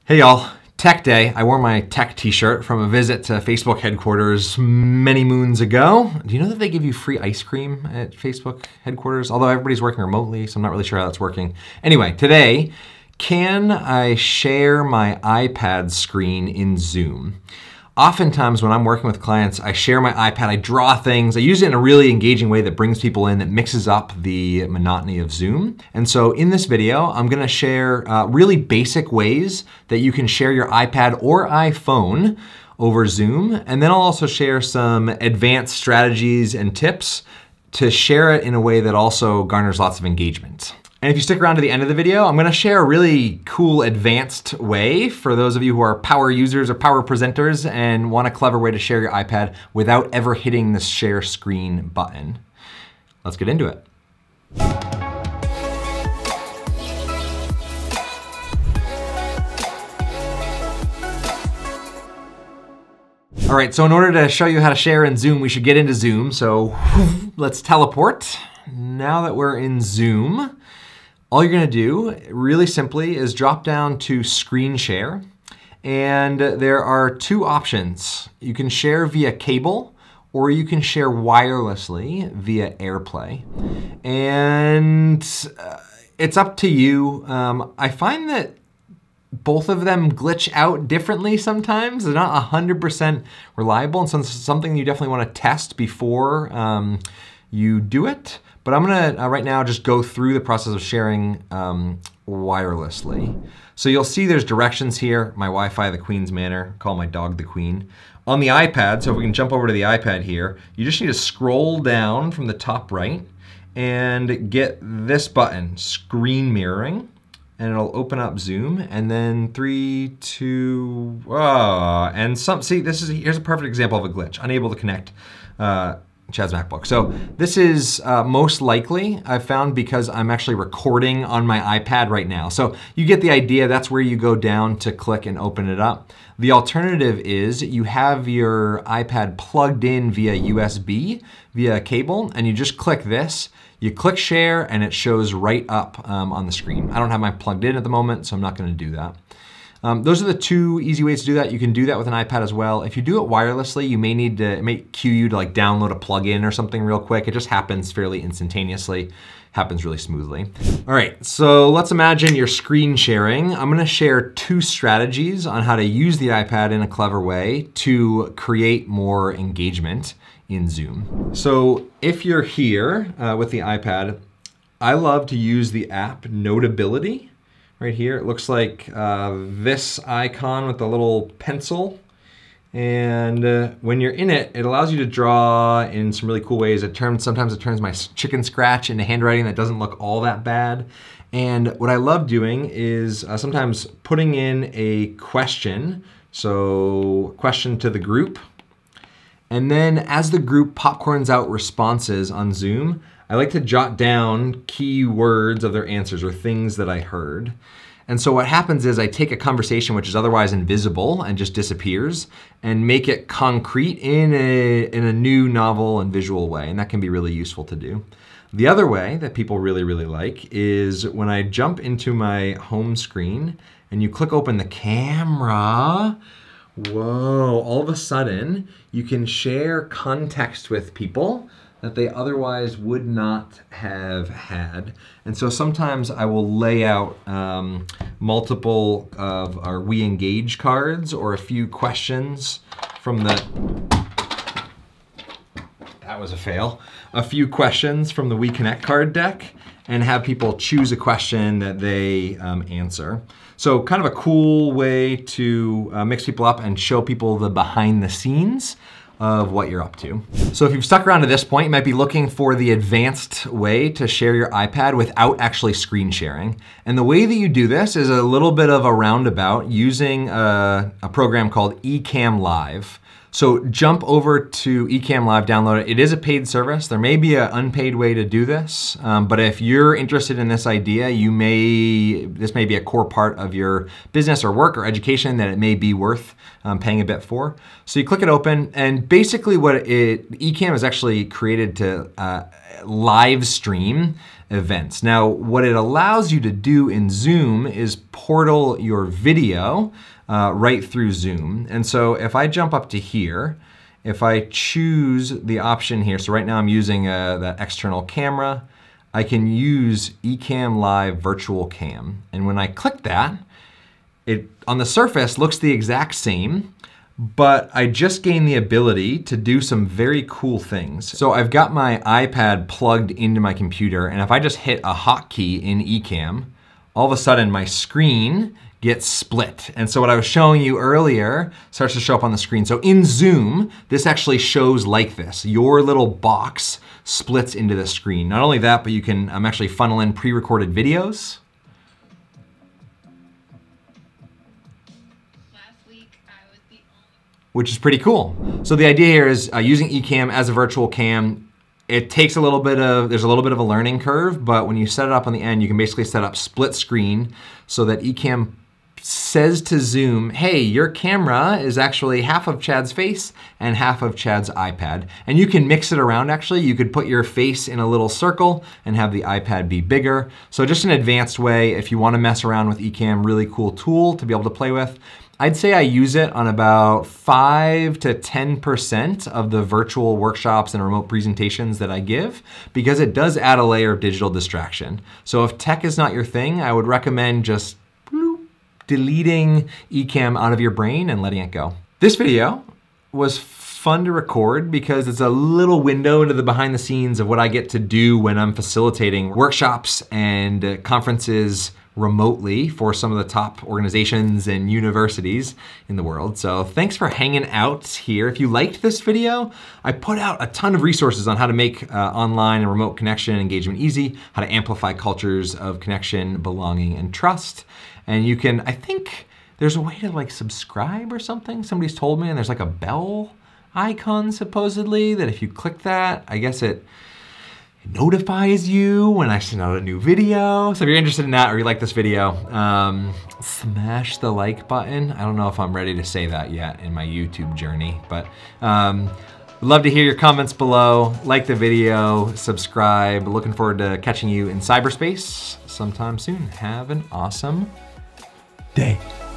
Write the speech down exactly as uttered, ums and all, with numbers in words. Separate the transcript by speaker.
Speaker 1: Hey y'all, Tech Day. I wore my tech t-shirt from a visit to Facebook headquarters many moons ago. Do you know that they give you free ice cream at Facebook headquarters? Although everybody's working remotely, so I'm not really sure how that's working. Anyway, today, can I share my iPad screen in Zoom? Oftentimes when I'm working with clients, I share my iPad, I draw things, I use it in a really engaging way that brings people in, that mixes up the monotony of Zoom. And so in this video, I'm gonna share uh, really basic ways that you can share your iPad or iPhone over Zoom. And then I'll also share some advanced strategies and tips to share it in a way that also garners lots of engagement. And if you stick around to the end of the video, I'm gonna share a really cool advanced way for those of you who are power users or power presenters and want a clever way to share your iPad without ever hitting the share screen button. Let's get into it. All right, so in order to show you how to share in Zoom, we should get into Zoom. So let's teleport. Now that we're in Zoom, all you're gonna do, really simply, is drop down to screen share. And there are two options. You can share via cable, or you can share wirelessly via Airplay. And uh, it's up to you. Um, I find that both of them glitch out differently sometimes. They're not one hundred percent reliable, and so it's something you definitely wanna test before um, you do it. But I'm gonna, uh, right now, just go through the process of sharing um, wirelessly. So you'll see there's directions here, my Wi-Fi, the Queen's Manor, call my dog the Queen. On the iPad, so if we can jump over to the iPad here, you just need to scroll down from the top right and get this button, screen mirroring, and it'll open up Zoom, and then three, two, oh, and some, see, this is, here's a perfect example of a glitch, unable to connect uh, Chad's MacBook. So this is uh, most likely, I've found, because I'm actually recording on my iPad right now. So you get the idea, that's where you go down to click and open it up. The alternative is you have your iPad plugged in via U S B, via cable, and you just click this. You click share and it shows right up um, on the screen. I don't have mine plugged in at the moment, so I'm not gonna do that. Um, those are the two easy ways to do that. You can do that with an iPad as well. If you do it wirelessly, you may need to, it may cue you to like download a plugin or something real quick. It just happens fairly instantaneously, happens really smoothly. All right, so let's imagine you're screen sharing. I'm gonna share two strategies on how to use the iPad in a clever way to create more engagement in Zoom. So if you're here uh, with the iPad, I love to use the app Notability. Right here, it looks like uh, this icon with the little pencil. And uh, when you're in it, it allows you to draw in some really cool ways. It turns, sometimes it turns my chicken scratch into handwriting that doesn't look all that bad. And what I love doing is uh, sometimes putting in a question. So question to the group. And then as the group popcorns out responses on Zoom, I like to jot down key words of their answers or things that I heard. And so what happens is I take a conversation which is otherwise invisible and just disappears and make it concrete in a, in a new, novel, and visual way. And that can be really useful to do. The other way that people really, really like is when I jump into my home screen and you click open the camera, whoa, all of a sudden you can share context with people that they otherwise would not have had. And so sometimes I will lay out um, multiple of our We Engage cards or a few questions from the, that was a fail, a few questions from the We Connect card deck and have people choose a question that they um, answer. So kind of a cool way to uh, mix people up and show people the behind the scenes of what you're up to. So if you've stuck around to this point, you might be looking for the advanced way to share your iPad without actually screen sharing. And the way that you do this is a little bit of a roundabout using a, a program called eCam Live. So jump over to eCam Live, download it. It is a paid service. There may be an unpaid way to do this, um, but if you're interested in this idea, you may, this may be a core part of your business or work or education that it may be worth um, paying a bit for. So you click it open, and basically what it, eCam is actually created to uh, live stream events. Now, what it allows you to do in Zoom is portal your video uh, right through Zoom. And so if I jump up to here, if I choose the option here, so right now I'm using uh, that external camera, I can use Ecamm Live Virtual Cam. And when I click that, it on the surface looks the exact same, but I just gained the ability to do some very cool things. So I've got my iPad plugged into my computer, and if I just hit a hotkey in Ecamm, all of a sudden my screen gets split. And so what I was showing you earlier starts to show up on the screen. So in Zoom, this actually shows like this. Your little box splits into the screen. Not only that, but you can um, actually funnel in pre-recorded videos. Which is pretty cool. So the idea here is uh, using Ecamm as a virtual cam. It takes a little bit of, there's a little bit of a learning curve, but when you set it up on the end, you can basically set up split screen so that Ecamm says to Zoom, hey, your camera is actually half of Chad's face and half of Chad's iPad. And you can mix it around actually. You could put your face in a little circle and have the iPad be bigger. So just an advanced way, if you want to mess around with Ecamm, really cool tool to be able to play with. I'd say I use it on about five to ten percent of the virtual workshops and remote presentations that I give, because it does add a layer of digital distraction. So if tech is not your thing, I would recommend just bloop, deleting Ecamm out of your brain and letting it go. This video was fun to record because it's a little window into the behind the scenes of what I get to do when I'm facilitating workshops and conferences remotely for some of the top organizations and universities in the world. So thanks for hanging out here. If you liked this video, I put out a ton of resources on how to make uh, online and remote connection and engagement easy, how to amplify cultures of connection, belonging, and trust. And you can, I think there's a way to like subscribe or something. Somebody's told me, and there's like a bell icon supposedly that if you click that, I guess it It notifies you when I send out a new video. So if you're interested in that or you like this video, um, smash the like button. I don't know if I'm ready to say that yet in my YouTube journey, but um, would love to hear your comments below. Like the video, subscribe. Looking forward to catching you in cyberspace sometime soon. Have an awesome day.